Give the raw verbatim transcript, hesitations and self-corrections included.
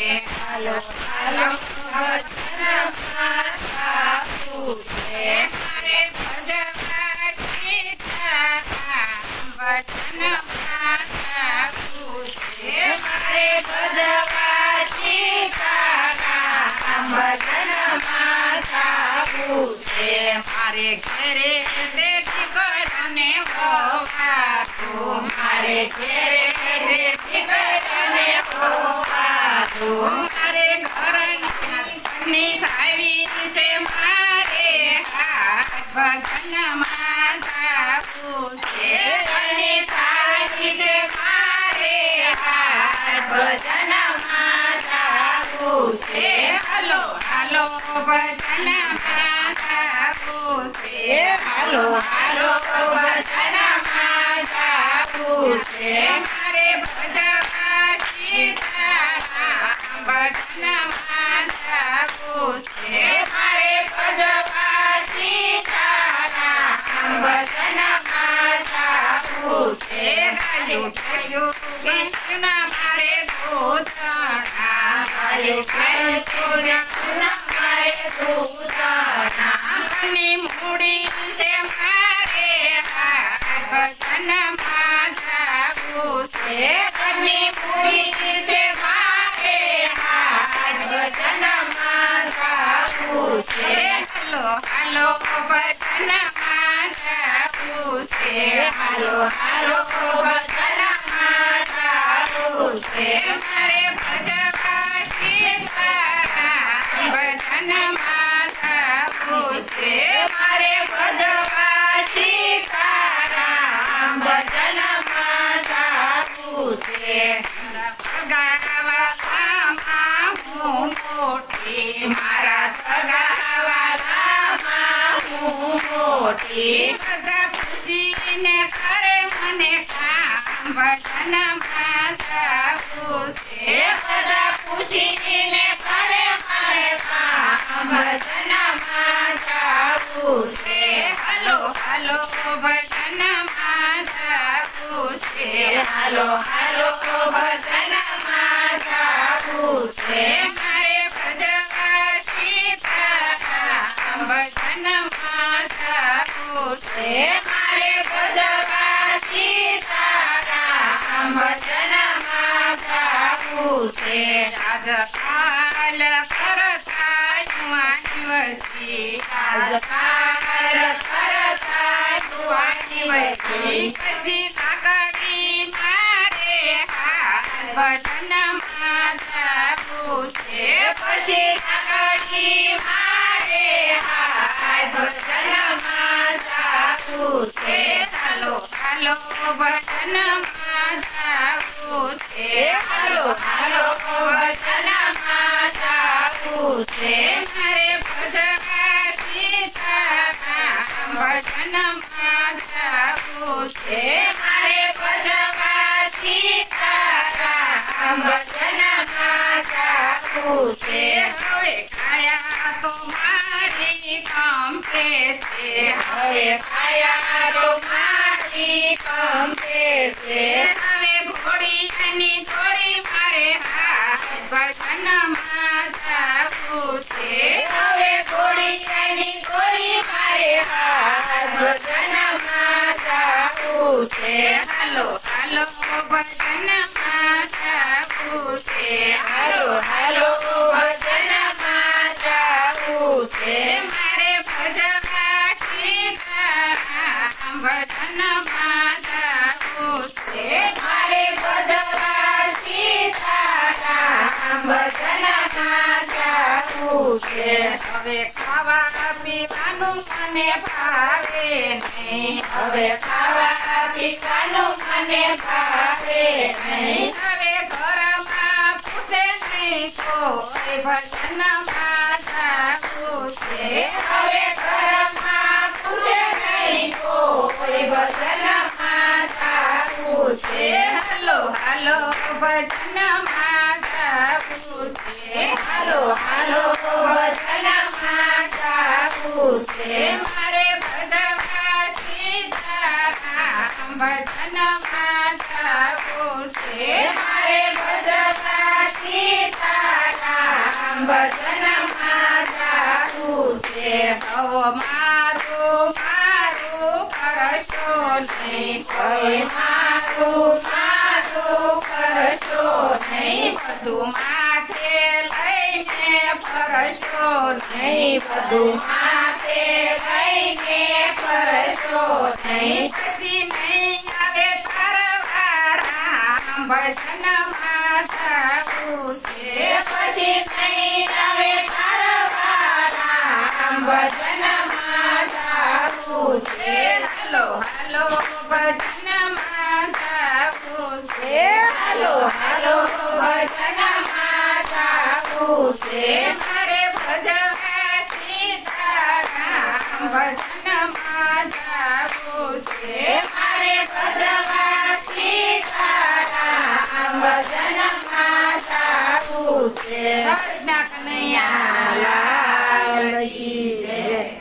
હાલો હાલો ભજનમાં સાધુ છે મારે ભજવા સીતારામ ભજનમાં સાધુ છે મારે ભજવા સીતારામ ભજનમાં સાધુ છે મારે ઘરે દેખી કરને હોવાતું મારે ઘરે દેખી કરને હોવાતું મારે ઘરની સાવી છે મારે હાથ ભજનમાં સાધુ છે ઘરની સાવી છે મારે હાથ ભજનમાં સાધુ છે હાલો હાલો ભજનમાં સાધુ છે હાલો હાલો ભજનમાં સાધુ છે મારે ભજવા સીતારામ ભજનમાં સાધુ છે મારે ભજવા સીતારામ ભજનમાં સાધુ છે ગાયું ગાયું કૃષ્ણ મારે દૂતણા ગાયું ગાયું કૃષ્ણ મારે દૂતણા કની મૂડી છે મારે હાથ ભજનમાં સાધુ છે કની મૂડી છે મારે હાથ ભજનમાં સાધુ છે હાલો હાલો ભજનમાં સાધુ છે હાલો હાલો ભજનમાં સાધુ છે મારે ભજવા સીતારામ ભજનમાં સાધુ છે મારે ભજવા સીતારામ ભજનમાં સાધુ છે સગાવાલામાં હું મોટી મારા સગાવાલામાં હું મોટી બધા પૂજીને કરે મને કામ ભજનમાં સાધુ છે બધા પૂજીને કરે મને કામ ભજનમાં સાધુ છે હાલો હાલો ભજનમાં સાધુ છે હાલો હાલો ભજનમાં સાધુ છે મારે ભજવા સીતારામ ભજનમાં સાધુ છે મારે ભજવા સીતારામ ભજનમાં સાધુ છે રાજકાલ કરતા યુવાની વતી રાજકાલ કરતા યુવાની વતી પછી કાકડી મારે હાથ ભજનમાં સાધુ છે પછી કાકડી મારે હાથ ભજનમાં સાધુ છે હાલો હાલો ભજનમાં સાધુ છે હાલો હાલો ભજનમાં સાધુ છે મારે ભજવા સીતારામ ભજનમાં સાધુ છે મારે ભજવા સીતારામ ભજનમાં સાધુ છે હવે કાયા તો મારી કંપે છે હવે કાયા તો મારી કંપે છે હવે ઘોડીની થોડી મારે હાથ ભજનમાં સાધુ છે હવે ઘોડીની થોડી મારે હાથ ભજનમાં સાધુ છે હાલો હાલો ભજનમાં સાધુ છે હાલો હાલો ભજનમાં સાધુ છે મારે ભજવા સીતારામ ભજનમાં સાધુ છે મારે ભજવા સીતારામ ભજનમાં સાધુ છે હવે ખાવા પીવાનું મને ભાવે નહીં હવે ખાવા પીવાનું મને ભાવે નહીં હવે ઘરમાં પૂછે નહીં કોઈ ભજનમાં સાધુ છે હવે ઘરમાં પૂછે નહીં કોઈ ભજનમાં સાધુ છે હાલો હાલો ભજનમાં સાધુ છે હાલો હાલો ભજનમાં સાધુ છે મારે ભજવા સીતારામ ભજનમાં સાધુ છે મારે ભજવા સીતારામ ભજનમાં જાવું છે સૌ મારું મારું કરશો નહીં કોઈ મારું મારું કરશો નહીં બધું માથે લઈને ફરશો નહીં બધું માથે લઈને ફરશો નહીં પછી નહીં આવે તારવારા ભજનમાં જાવું છે પછી નહીં આવે તારવારા ભજનમાં જાવું છે હાલો હાલો ભજનમાં જાવું છે હાલો હાલો ભજનમાં જાવું છે મારે ભજવા સીતારામ ભજનમાં જાવું છે મારે ભજવા સીતારામ ભજનમાં જાવું છે કૃષ્ણ કનૈયા લાલ કી જય.